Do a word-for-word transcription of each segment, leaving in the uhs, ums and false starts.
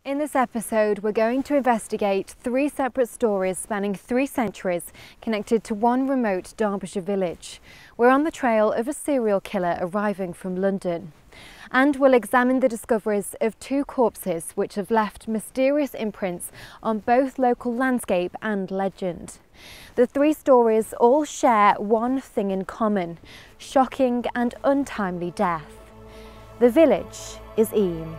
In this episode, we're going to investigate three separate stories spanning three centuries connected to one remote Derbyshire village. We're on the trail of a serial killer arriving from London. And we'll examine the discoveries of two corpses which have left mysterious imprints on both local landscape and legend. The three stories all share one thing in common: shocking and untimely death. The village is Eyam.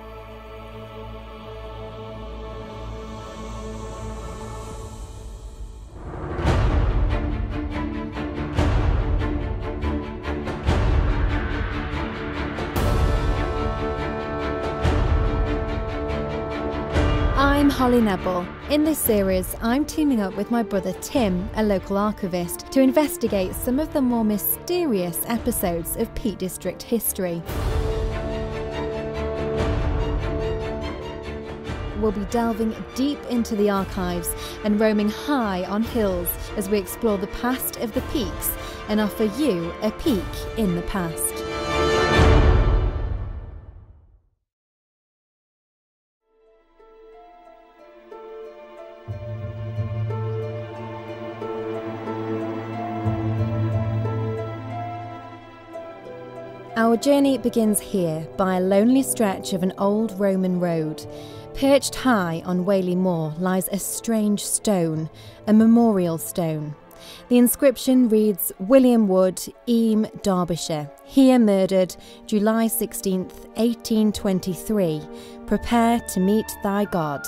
I'm Holly Nebel. In this series, I'm teaming up with my brother Tim, a local archivist, to investigate some of the more mysterious episodes of Peak District history. We'll be delving deep into the archives and roaming high on hills as we explore the past of the peaks and offer you a peek in the past. Our journey begins here by a lonely stretch of an old Roman road. Perched high on Whaley Moor lies a strange stone, a memorial stone. The inscription reads, William Wood, Eyam, Derbyshire. Here murdered, July sixteenth, eighteen twenty-three. Prepare to meet thy God.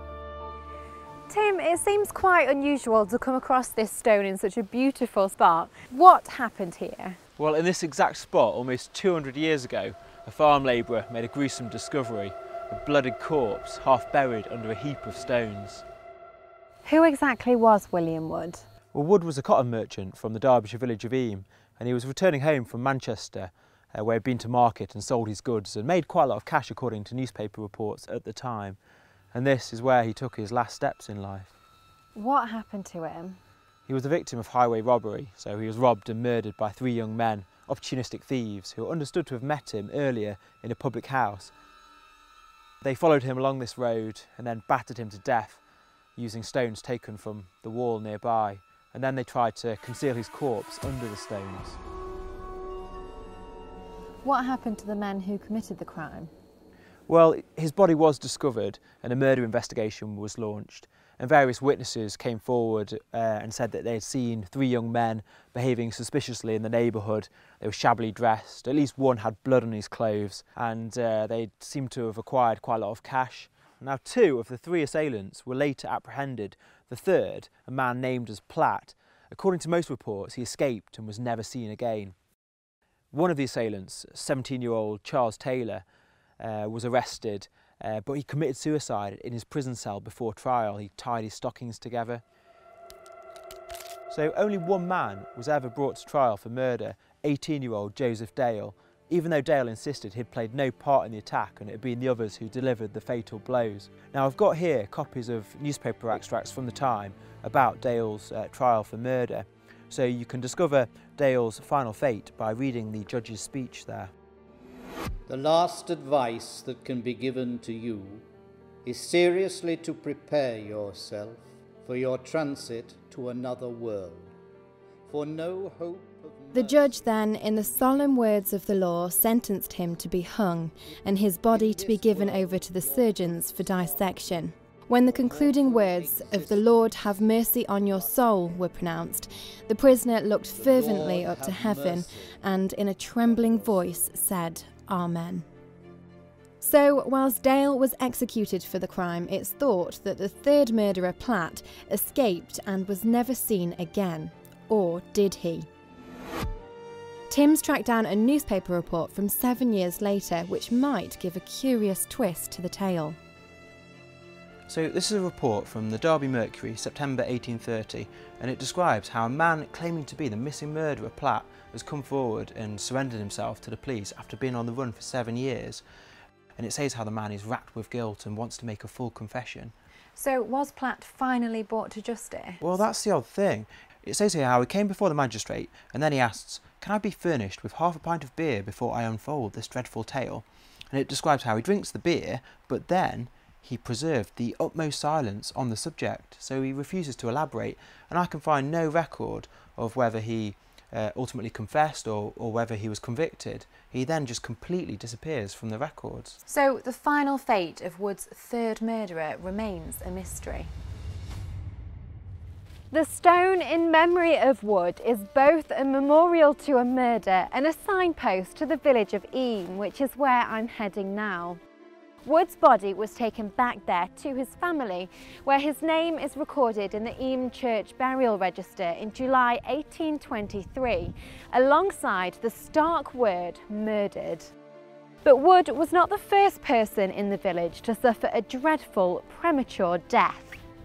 Tim, it seems quite unusual to come across this stone in such a beautiful spot. What happened here? Well, in this exact spot, almost two hundred years ago, a farm labourer made a gruesome discovery: a blooded corpse half buried under a heap of stones. Who exactly was William Wood? Well, Wood was a cotton merchant from the Derbyshire village of Eyam, and he was returning home from Manchester, uh, where he'd been to market and sold his goods and made quite a lot of cash according to newspaper reports at the time. And this is where he took his last steps in life. What happened to him? He was the victim of highway robbery, so he was robbed and murdered by three young men, opportunistic thieves, who were understood to have met him earlier in a public house. They followed him along this road and then battered him to death using stones taken from the wall nearby, and then they tried to conceal his corpse under the stones. What happened to the men who committed the crime? Well, his body was discovered and a murder investigation was launched. And various witnesses came forward uh, and said that they had seen three young men behaving suspiciously in the neighbourhood. They were shabbily dressed, at least one had blood on his clothes, and uh, they seemed to have acquired quite a lot of cash. Now, two of the three assailants were later apprehended. The third, a man named as Platt, according to most reports, he escaped and was never seen again. One of the assailants, seventeen-year-old Charles Taylor, uh, was arrested. Uh, but he committed suicide in his prison cell before trial. He tied his stockings together. So only one man was ever brought to trial for murder, eighteen-year-old Joseph Dale, even though Dale insisted he'd played no part in the attack and it had been the others who delivered the fatal blows. Now, I've got here copies of newspaper extracts from the time about Dale's uh, trial for murder, so you can discover Dale's final fate by reading the judge's speech there. The last advice that can be given to you is seriously to prepare yourself for your transit to another world, for no hope of mercy. The judge then, in the solemn words of the law, sentenced him to be hung and his body to be given over to the surgeons for dissection. When the concluding words of "the Lord have mercy on your soul" were pronounced, the prisoner looked fervently up to heaven and in a trembling voice said, Amen. So, whilst Dale was executed for the crime, it's thought that the third murderer, Platt, escaped and was never seen again. Or did he? Tim's tracked down a newspaper report from seven years later, which might give a curious twist to the tale. So this is a report from the Derby Mercury, September eighteen thirty, and it describes how a man claiming to be the missing murderer, Platt, has come forward and surrendered himself to the police after being on the run for seven years. And it says how the man is racked with guilt and wants to make a full confession. So was Platt finally brought to justice? Well, that's the odd thing. It says here how he came before the magistrate and then he asks, "Can I be furnished with half a pint of beer before I unfold this dreadful tale?" And it describes how he drinks the beer, but then he preserved the utmost silence on the subject, so he refuses to elaborate, and I can find no record of whether he uh, ultimately confessed or, or whether he was convicted. He then just completely disappears from the records. So the final fate of Wood's third murderer remains a mystery. The stone in memory of Wood is both a memorial to a murder and a signpost to the village of Eyam, which is where I'm heading now. Wood's body was taken back there to his family, where his name is recorded in the Eyam Church Burial Register in July eighteen twenty-three, alongside the stark word murdered. But Wood was not the first person in the village to suffer a dreadful premature death.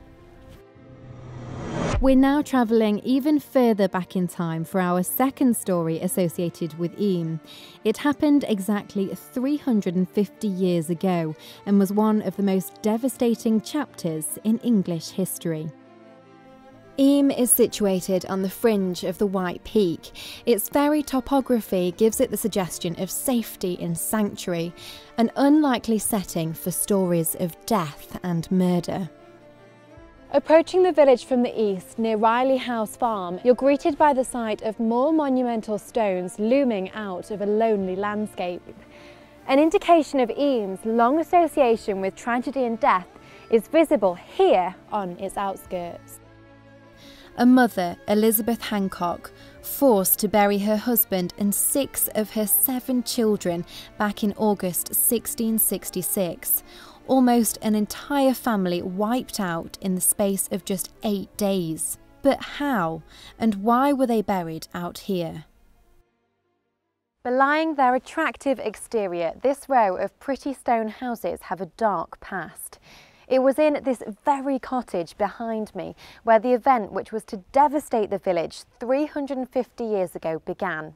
We're now travelling even further back in time for our second story associated with Eyam. It happened exactly three hundred fifty years ago and was one of the most devastating chapters in English history. Eyam is situated on the fringe of the White Peak. Its very topography gives it the suggestion of safety and sanctuary, an unlikely setting for stories of death and murder. Approaching the village from the east near Riley House Farm, you're greeted by the sight of more monumental stones looming out of a lonely landscape. An indication of Eyam's long association with tragedy and death is visible here on its outskirts. A mother, Elizabeth Hancock, forced to bury her husband and six of her seven children back in August sixteen sixty-six. Almost an entire family wiped out in the space of just eight days. But how and why were they buried out here? Belying their attractive exterior, this row of pretty stone houses have a dark past. It was in this very cottage behind me where the event which was to devastate the village three hundred fifty years ago began.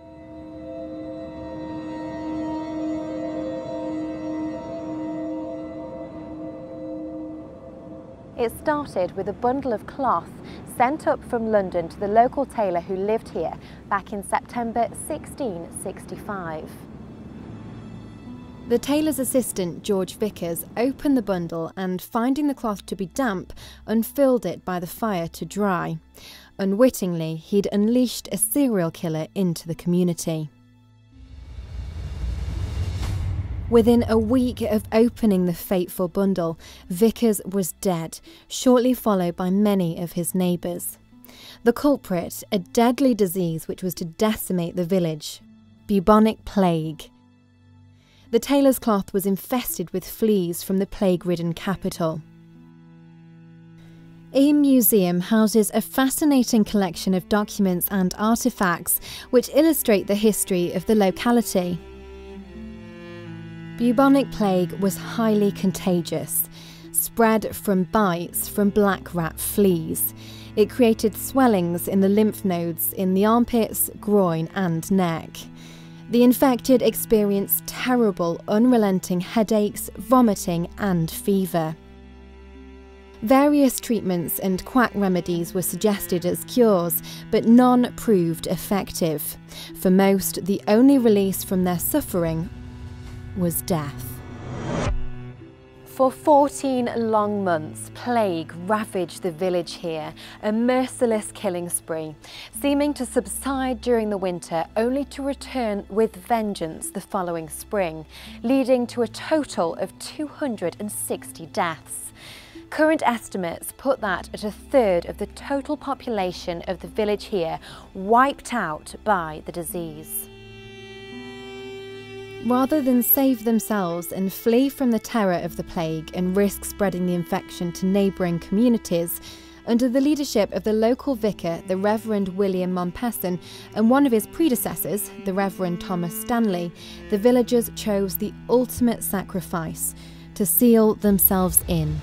It started with a bundle of cloth sent up from London to the local tailor who lived here back in September sixteen sixty-five. The tailor's assistant, George Vickers, opened the bundle and, finding the cloth to be damp, unfurled it by the fire to dry. Unwittingly, he'd unleashed a serial killer into the community. Within a week of opening the fateful bundle, Vickers was dead, shortly followed by many of his neighbours. The culprit, a deadly disease which was to decimate the village, bubonic plague. The tailor's cloth was infested with fleas from the plague-ridden capital. Eyam Museum houses a fascinating collection of documents and artefacts which illustrate the history of the locality. Bubonic plague was highly contagious, spread from bites from black rat fleas. It created swellings in the lymph nodes in the armpits, groin and neck. The infected experienced terrible, unrelenting headaches, vomiting and fever. Various treatments and quack remedies were suggested as cures, but none proved effective. For most, the only release from their suffering was death. For fourteen long months, plague ravaged the village here, a merciless killing spree, seeming to subside during the winter only to return with vengeance the following spring, leading to a total of two hundred sixty deaths. Current estimates put that at a third of the total population of the village here wiped out by the disease. Rather than save themselves and flee from the terror of the plague and risk spreading the infection to neighbouring communities, under the leadership of the local vicar, the Reverend William Mompesson, and one of his predecessors, the Reverend Thomas Stanley, the villagers chose the ultimate sacrifice, to seal themselves in.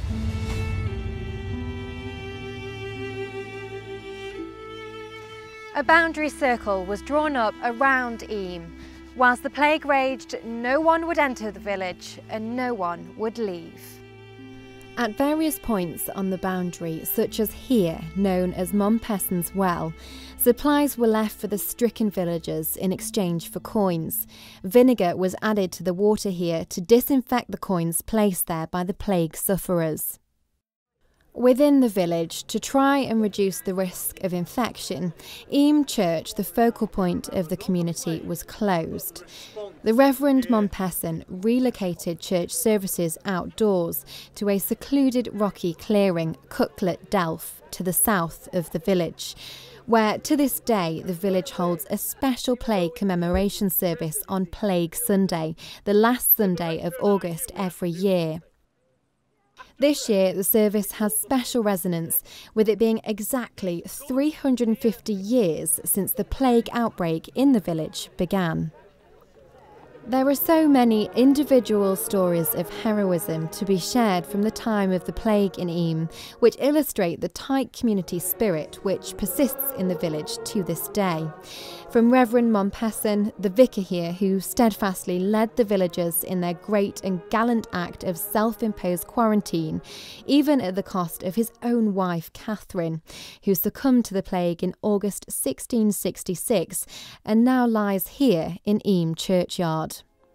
A boundary circle was drawn up around Eyam. Whilst the plague raged, no one would enter the village and no one would leave. At various points on the boundary, such as here, known as Mompesson's Well, supplies were left for the stricken villagers in exchange for coins. Vinegar was added to the water here to disinfect the coins placed there by the plague sufferers. Within the village, to try and reduce the risk of infection, Eyam Church, the focal point of the community, was closed. The Reverend Mompesson relocated church services outdoors to a secluded rocky clearing, Cucklet Delph, to the south of the village, where to this day the village holds a special plague commemoration service on Plague Sunday, the last Sunday of August every year. This year, the service has special resonance, with it being exactly three hundred fifty years since the plague outbreak in the village began. There are so many individual stories of heroism to be shared from the time of the plague in Eyam, which illustrate the tight community spirit which persists in the village to this day. From Reverend Mompesson, the vicar here, who steadfastly led the villagers in their great and gallant act of self-imposed quarantine, even at the cost of his own wife Catherine, who succumbed to the plague in August sixteen sixty-six and now lies here in Eyam churchyard.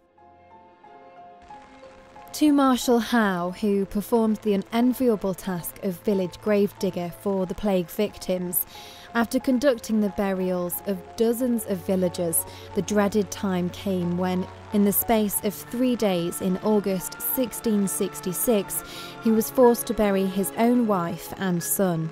To Marshal Howe, who performed the unenviable task of village gravedigger for the plague victims, after conducting the burials of dozens of villagers, the dreaded time came when, in the space of three days in August sixteen sixty-six, he was forced to bury his own wife and son.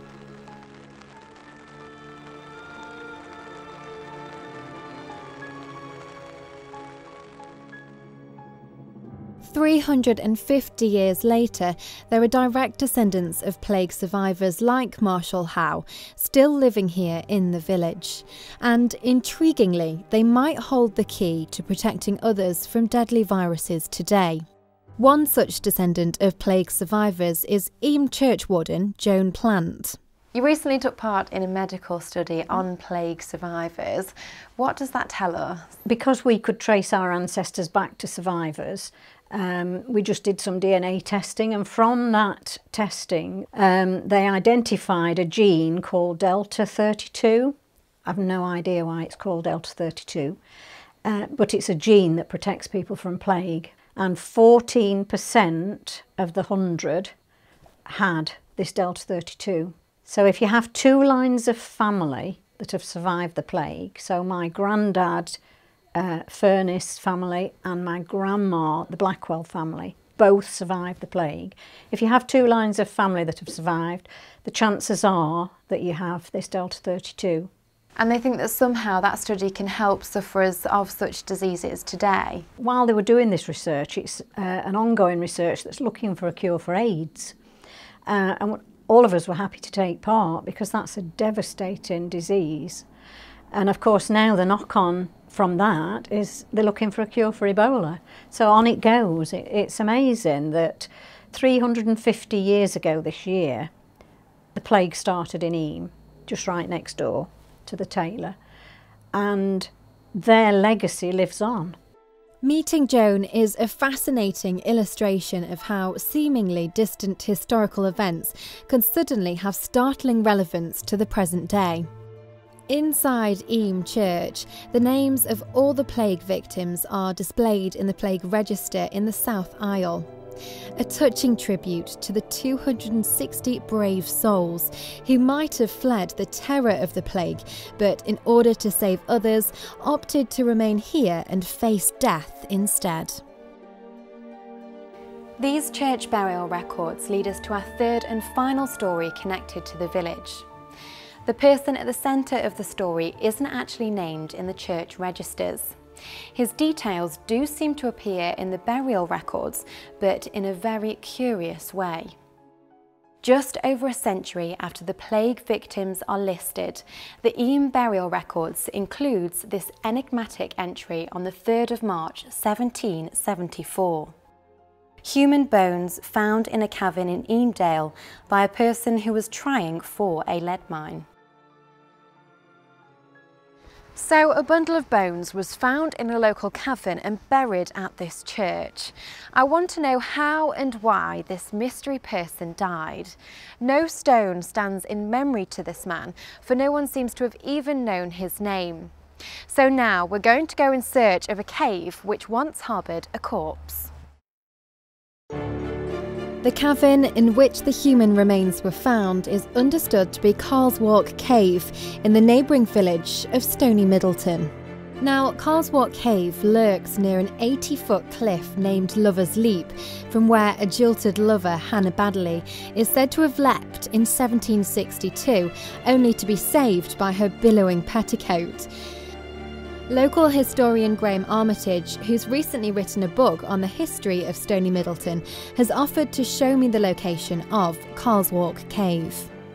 three hundred fifty years later, there are direct descendants of plague survivors like Marshal Howe still living here in the village. And intriguingly, they might hold the key to protecting others from deadly viruses today. One such descendant of plague survivors is Eyam churchwarden Joan Plant. You recently took part in a medical study on plague survivors. What does that tell us? Because we could trace our ancestors back to survivors, Um, we just did some D N A testing, and from that testing um, they identified a gene called delta thirty-two. I've no idea why it's called delta thirty-two, uh, but it's a gene that protects people from plague, and fourteen percent of the one hundred had this delta thirty-two. So if you have two lines of family that have survived the plague, so my granddad, Uh, Furness family, and my grandma, the Blackwell family, both survived the plague. If you have two lines of family that have survived, the chances are that you have this delta thirty-two. And they think that somehow that study can help sufferers of such diseases today. While they were doing this research, it's uh, an ongoing research that's looking for a cure for AIDS. Uh, and all of us were happy to take part because that's a devastating disease. And of course now the knock-on from that is they're looking for a cure for Ebola. So on it goes. It, it's amazing that three hundred fifty years ago this year, the plague started in Eyam, just right next door to the tailor, and their legacy lives on. Meeting Joan is a fascinating illustration of how seemingly distant historical events can suddenly have startling relevance to the present day. Inside Eyam Church, the names of all the plague victims are displayed in the plague register in the south aisle. A touching tribute to the two hundred sixty brave souls who might have fled the terror of the plague, but in order to save others, opted to remain here and face death instead. These church burial records lead us to our third and final story connected to the village. The person at the centre of the story isn't actually named in the church registers. His details do seem to appear in the burial records, but in a very curious way. Just over a century after the plague victims are listed, the Eyam burial records includes this enigmatic entry on the third of March seventeen seventy-four. Human bones found in a cavern in Eyamdale by a person who was trying for a lead mine. So a bundle of bones was found in a local cavern and buried at this church. I want to know how and why this mystery person died. No stone stands in memory to this man, for no one seems to have even known his name. So now we're going to go in search of a cave which once harboured a corpse. The cavern in which the human remains were found is understood to be Carl's Walk Cave in the neighbouring village of Stoney Middleton. Now, Carl's Walk Cave lurks near an eighty foot cliff named Lover's Leap, from where a jilted lover, Hannah Baddeley, is said to have leapt in seventeen sixty-two, only to be saved by her billowing petticoat. Local historian Graham Armitage, who's recently written a book on the history of Stoney Middleton, has offered to show me the location of Carl's Walk Cave.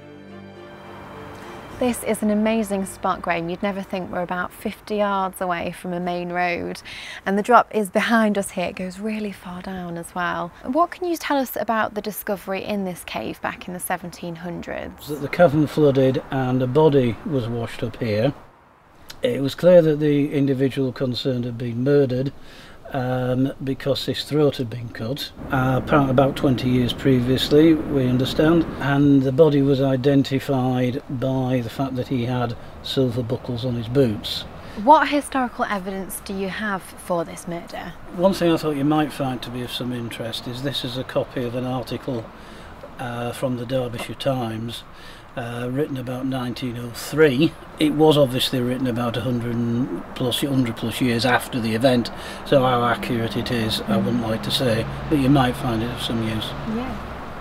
This is an amazing spot, Graham. You'd never think we're about fifty yards away from a main road, and the drop is behind us here. It goes really far down as well. What can you tell us about the discovery in this cave back in the seventeen hundreds? That the cavern flooded and a body was washed up here. It was clear that the individual concerned had been murdered um, because his throat had been cut, uh, apparently about twenty years previously, we understand, and the body was identified by the fact that he had silver buckles on his boots. What historical evidence do you have for this murder? One thing I thought you might find to be of some interest is this is a copy of an article uh, from the Derbyshire Times, Uh, written about nineteen oh three. It was obviously written about one hundred plus, one hundred plus years after the event, so how accurate it is I wouldn't like to say, but you might find it of some use. Yeah.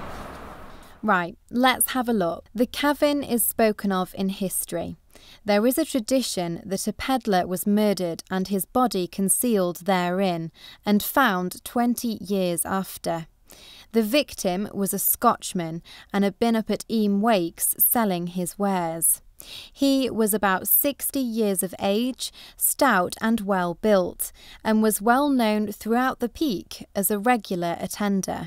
Right, let's have a look. The cavern is spoken of in history. There is a tradition that a pedlar was murdered and his body concealed therein, and found twenty years after. The victim was a Scotchman and had been up at Eyam Wakes selling his wares. He was about sixty years of age, stout and well built, and was well known throughout the Peak as a regular attender.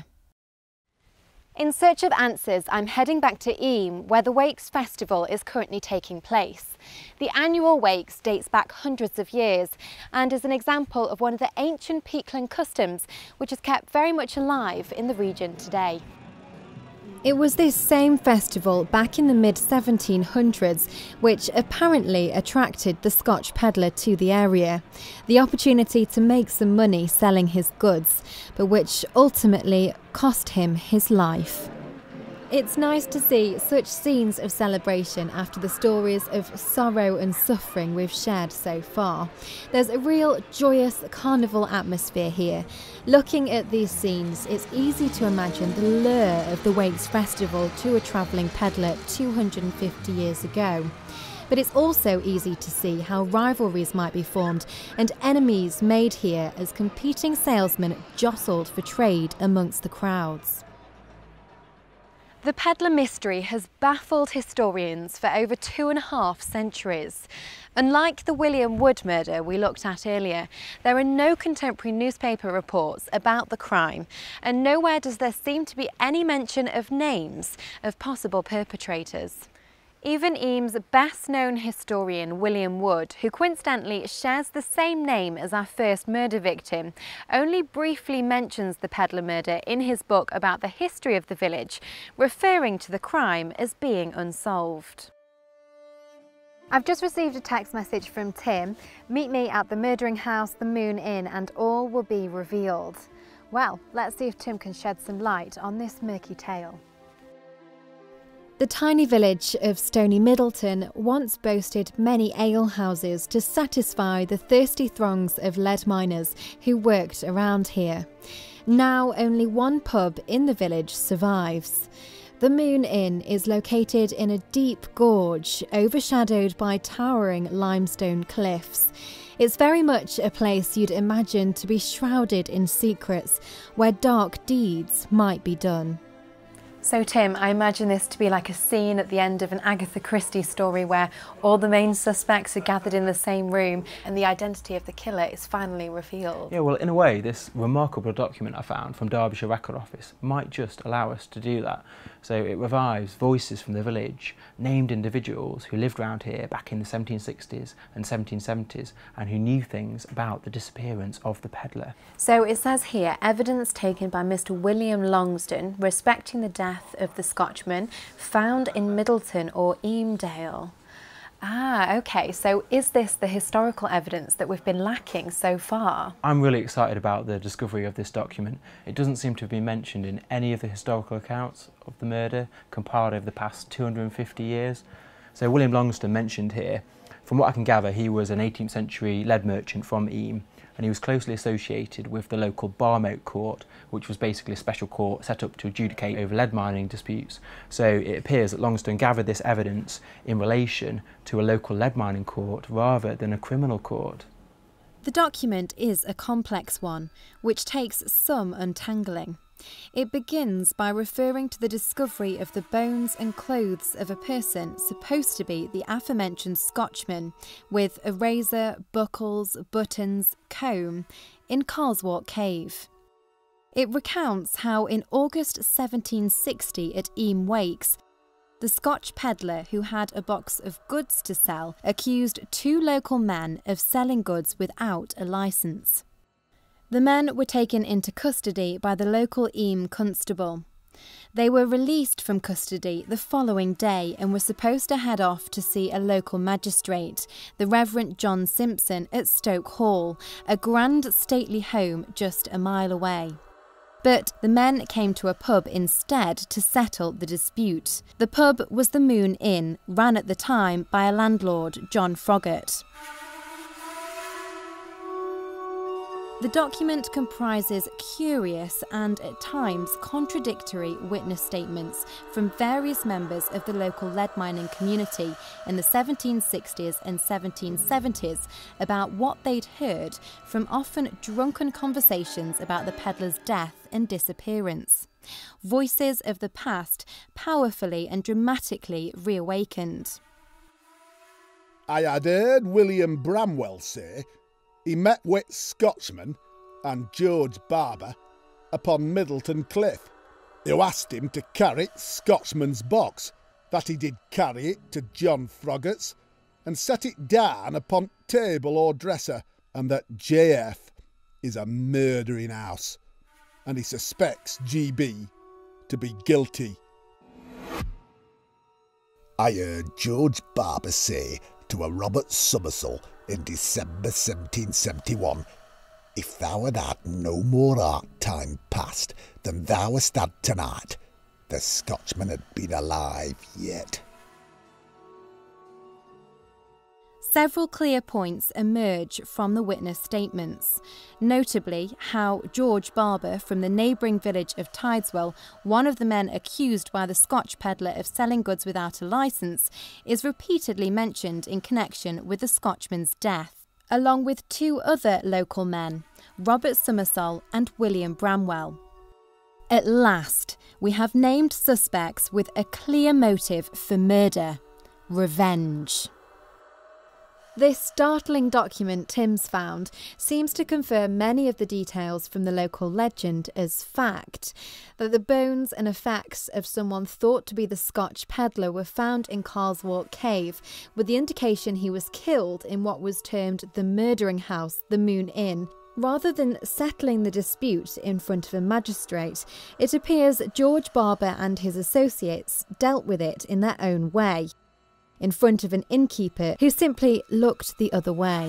In search of answers, I'm heading back to Eyam, where the Wakes Festival is currently taking place. The annual Wakes dates back hundreds of years and is an example of one of the ancient peatland customs which is kept very much alive in the region today. It was this same festival back in the mid seventeen hundreds which apparently attracted the Scotch pedlar to the area. The opportunity to make some money selling his goods, but which ultimately cost him his life. It's nice to see such scenes of celebration after the stories of sorrow and suffering we've shared so far. There's a real joyous carnival atmosphere here. Looking at these scenes, it's easy to imagine the lure of the Wakes Festival to a travelling pedlar two hundred fifty years ago. But it's also easy to see how rivalries might be formed and enemies made here as competing salesmen jostled for trade amongst the crowds. The pedlar mystery has baffled historians for over two and a half centuries. Unlike the William Wood murder we looked at earlier, there are no contemporary newspaper reports about the crime, and nowhere does there seem to be any mention of names of possible perpetrators. Even Eyam's best-known historian, William Wood, who coincidentally shares the same name as our first murder victim, only briefly mentions the pedlar murder in his book about the history of the village, referring to the crime as being unsolved. I've just received a text message from Tim. Meet me at the murdering house, the Moon Inn, and all will be revealed. Well, let's see if Tim can shed some light on this murky tale. The tiny village of Stoney Middleton once boasted many alehouses to satisfy the thirsty throngs of lead miners who worked around here. Now only one pub in the village survives. The Moon Inn is located in a deep gorge overshadowed by towering limestone cliffs. It's very much a place you'd imagine to be shrouded in secrets, where dark deeds might be done. So Tim, I imagine this to be like a scene at the end of an Agatha Christie story where all the main suspects are gathered in the same room and the identity of the killer is finally revealed. Yeah, well, in a way, this remarkable document I found from Derbyshire Record Office might just allow us to do that. So it revives voices from the village, named individuals who lived around here back in the seventeen sixties and seventeen seventies and who knew things about the disappearance of the pedlar. So it says here, evidence taken by Mister William Longston respecting the death of the Scotchman found in Middleton or Eamdale. Ah, okay, so is this the historical evidence that we've been lacking so far? I'm really excited about the discovery of this document. It doesn't seem to have been mentioned in any of the historical accounts of the murder compiled over the past two hundred and fifty years. So William Longston mentioned here, from what I can gather, he was an eighteenth century lead merchant from Eyam, and he was closely associated with the local Barmote court, which was basically a special court set up to adjudicate over lead mining disputes. So it appears that Longston gathered this evidence in relation to a local lead mining court rather than a criminal court. The document is a complex one, which takes some untangling. It begins by referring to the discovery of the bones and clothes of a person supposed to be the aforementioned Scotchman, with a razor, buckles, buttons, comb, in Carlswalk Cave. It recounts how in August seventeen sixty at Eyam Wakes, the Scotch pedlar who had a box of goods to sell accused two local men of selling goods without a licence. The men were taken into custody by the local Eyam constable. They were released from custody the following day and were supposed to head off to see a local magistrate, the Reverend John Simpson at Stoke Hall, a grand stately home just a mile away. But the men came to a pub instead to settle the dispute. The pub was the Moon Inn, ran at the time by a landlord, John Froggatt. The document comprises curious and at times contradictory witness statements from various members of the local lead mining community in the seventeen sixties and seventeen seventies about what they'd heard from often drunken conversations about the pedlar's death and disappearance. Voices of the past powerfully and dramatically reawakened. I had heard William Bramwell say he met with Scotchman and George Barber upon Middleton Cliff, who asked him to carry Scotchman's box, that he did carry it to John Froggatt's and set it down upon table or dresser, and that J F is a murdering house, and he suspects G B to be guilty. I heard George Barber say to a Robert Summersall in December seventeen seventy-one, if thou had had no more art time past than thou hast had tonight, the Scotchman had been alive yet. Several clear points emerge from the witness statements, notably how George Barber from the neighbouring village of Tideswell, one of the men accused by the Scotch pedlar of selling goods without a licence, is repeatedly mentioned in connection with the Scotchman's death, along with two other local men, Robert Summersall and William Bramwell. At last, we have named suspects with a clear motive for murder: revenge. This startling document Tim's found seems to confirm many of the details from the local legend as fact, that the bones and effects of someone thought to be the Scotch pedlar were found in Carlswalk Cave, with the indication he was killed in what was termed the murdering house, the Moon Inn. Rather than settling the dispute in front of a magistrate, it appears George Barber and his associates dealt with it in their own way, in front of an innkeeper who simply looked the other way.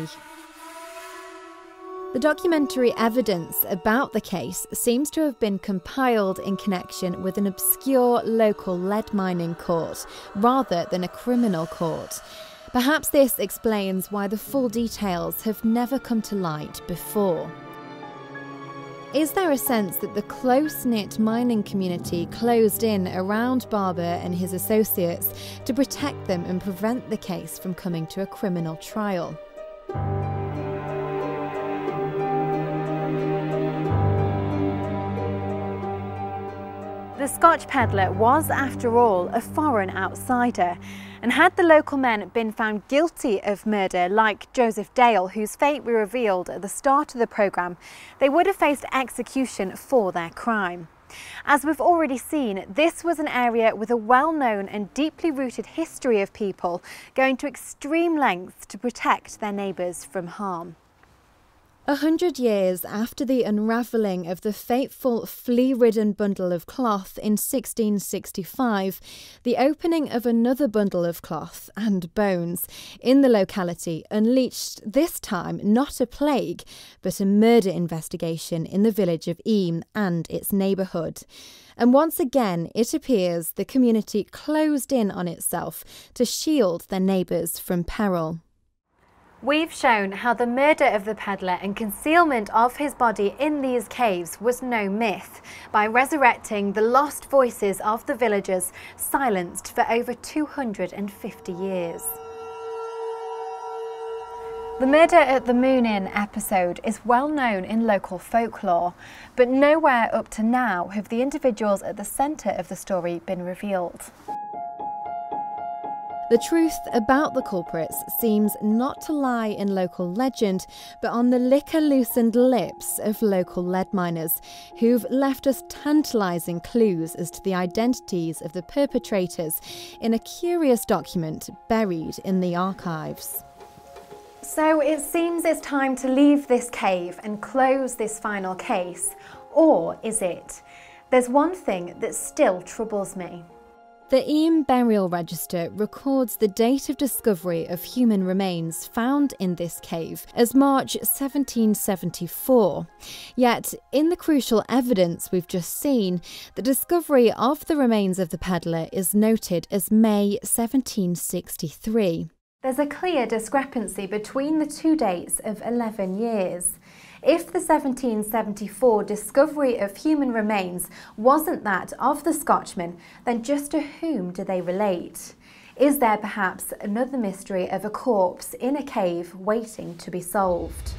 The documentary evidence about the case seems to have been compiled in connection with an obscure local lead mining court, rather than a criminal court. Perhaps this explains why the full details have never come to light before. Is there a sense that the close-knit mining community closed in around Barber and his associates to protect them and prevent the case from coming to a criminal trial? The The Scotch pedlar was, after all, a foreign outsider, and had the local men been found guilty of murder, like Joseph Dale, whose fate we revealed at the start of the programme, they would have faced execution for their crime. As we've already seen, this was an area with a well-known and deeply rooted history of people going to extreme lengths to protect their neighbours from harm. A hundred years after the unravelling of the fateful flea-ridden bundle of cloth in sixteen sixty-five, the opening of another bundle of cloth and bones in the locality unleashed this time not a plague, but a murder investigation in the village of Eyam and its neighbourhood. And once again, it appears the community closed in on itself to shield their neighbours from peril. We've shown how the murder of the pedlar and concealment of his body in these caves was no myth, by resurrecting the lost voices of the villagers silenced for over two hundred fifty years. The Murder at the Moon Inn episode is well known in local folklore, but nowhere up to now have the individuals at the centre of the story been revealed. The truth about the culprits seems not to lie in local legend, but on the liquor-loosened lips of local lead miners, who've left us tantalising clues as to the identities of the perpetrators in a curious document buried in the archives. So it seems it's time to leave this cave and close this final case, or is it? There's one thing that still troubles me. The Eyam Burial Register records the date of discovery of human remains found in this cave as March seventeen seventy-four. Yet, in the crucial evidence we've just seen, the discovery of the remains of the pedlar is noted as May seventeen sixty-three. There's a clear discrepancy between the two dates of eleven years. If the seventeen seventy-four discovery of human remains wasn't that of the Scotchman, then just to whom do they relate? Is there perhaps another mystery of a corpse in a cave waiting to be solved?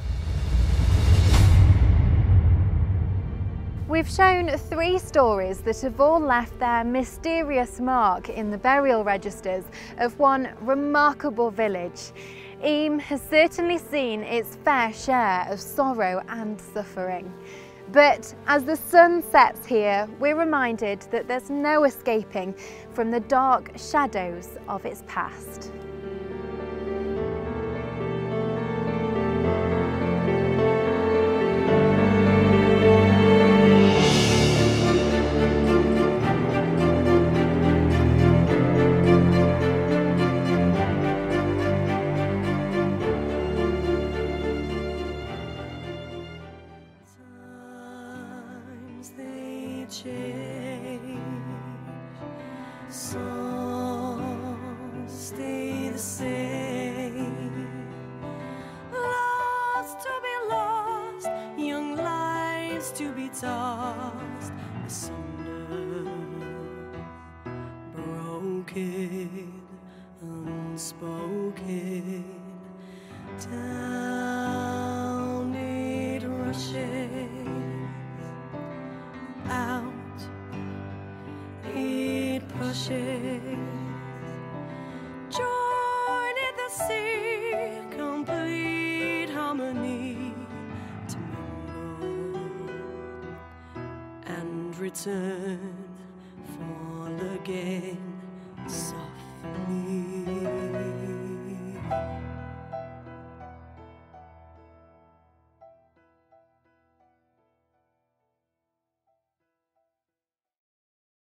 We've shown three stories that have all left their mysterious mark in the burial registers of one remarkable village. Eyam has certainly seen its fair share of sorrow and suffering. But as the sun sets here, we're reminded that there's no escaping from the dark shadows of its past. Songs stay the same. Lost to be lost, young lives to be tossed asunder, broken, unspoken. Down it rushes, out it pushes, join in the sea, complete harmony to mingle and return, fall again softly.